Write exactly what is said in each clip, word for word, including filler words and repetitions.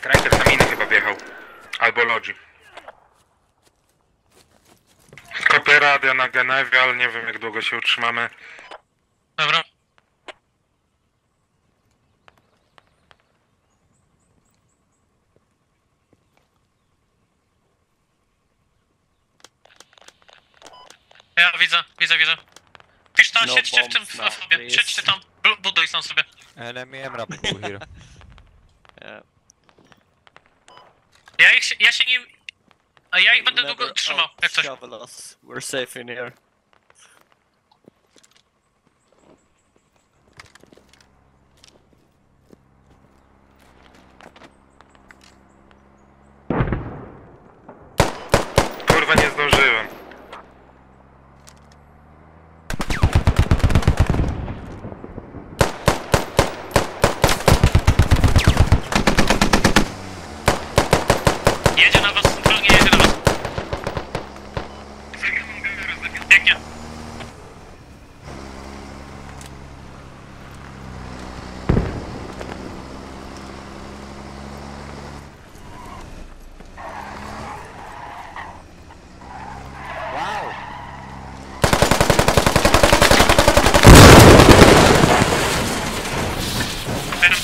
Striker na miny chyba wjechał. Albo Lodzi. Kopię radia na Genewie, ale nie wiem jak długo się utrzymamy. Dobra. Ja widzę, widzę, widzę. Pisz tam, No siedźcie w tym bombs now, fobie, please. siedźcie tam, bu- buduj sam sobie. Enemy M rap here. Yeah. Ja ich się, ja się nim... A ja ich będę Never długo trzymał, jak coś. outshovel us. We're safe in here. Kurwa, nie zdążyłem. Jedzie na was, centralnie jedzie na was. Pięknie. Wow! Venom.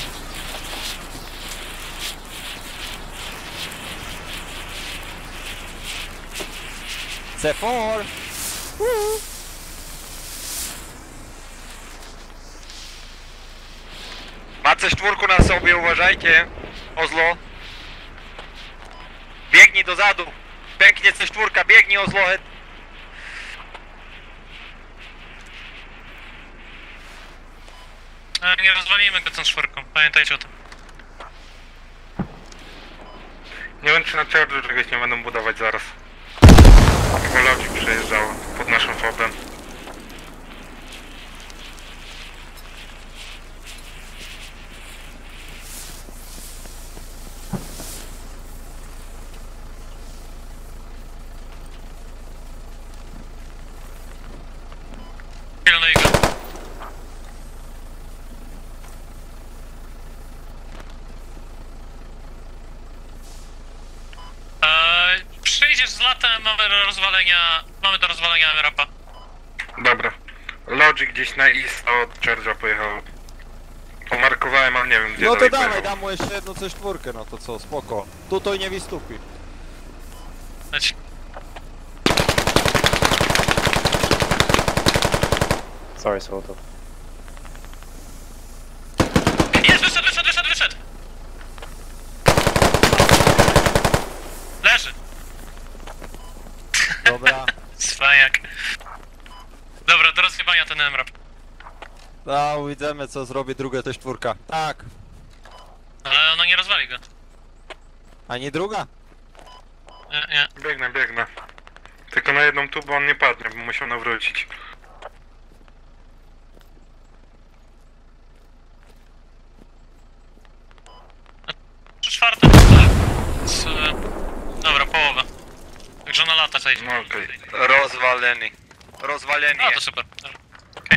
C cztery! Ma coś czwórku na sobie, uważajcie. Ozlo. Biegnij do zadu. Pęknie coś czwórka, biegnij Ozlo. A, nie rozwalimy go tą czwórką, pamiętajcie o tym. Nie wiem czy na Charger czegoś nie będą budować zaraz. Bo Lodzi przejeżdżało pod naszym fobem. Pilnuj go. Eee, przyjdziesz z latem, mamy do rozwalenia, mamy do rozwalenia rapa. Dobra. Lodzi gdzieś na east od Charger'a pojechał. Pomarkowałem, ale nie wiem gdzie No to dalej dawaj, pojechał. dam mu jeszcze jedną C cztery, no to co, spoko. Tutaj nie wystupi. Leć. Sorry, Soto. Jest, wyszedł, wyszedł, wyszedł, wyszedł! Leży. Dobra. Swajak. Dobra, do rozjebania ten M-rap. No, widzimy co zrobi druga C cztery. Tak. Ale ono nie rozwali go. A nie druga? Nie, nie. Biegnę, biegnę. Tylko na jedną tu, bo on nie padnie, bo musiał nawrócić. Trzy czwarte to tak. Z, e, dobra, połowa. Także na lata zejdzie. No okej. Rozwaleni. Rozwaleni. A, to super. Dobra. Okej.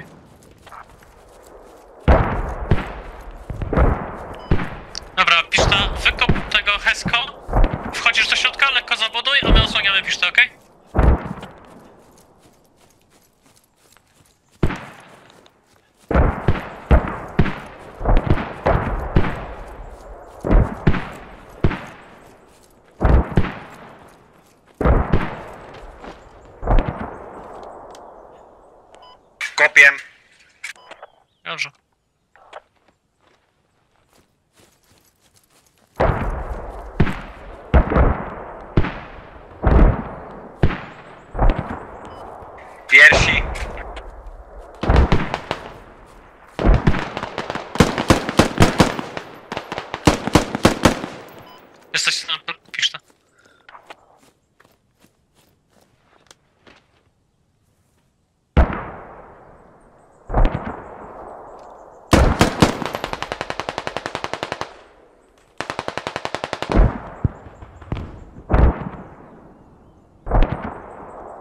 Dobra, piszta, wykop tego Hesko. Wchodzisz do środka, lekko zabuduj, a my osłaniamy pisztę, okej? Kopiem. Dobrze. Piersi. Jesteś na piszta.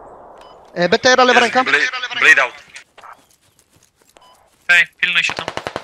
B T R, lewa ręka. Bleed, bleed out. Okej, pilnuj się tam.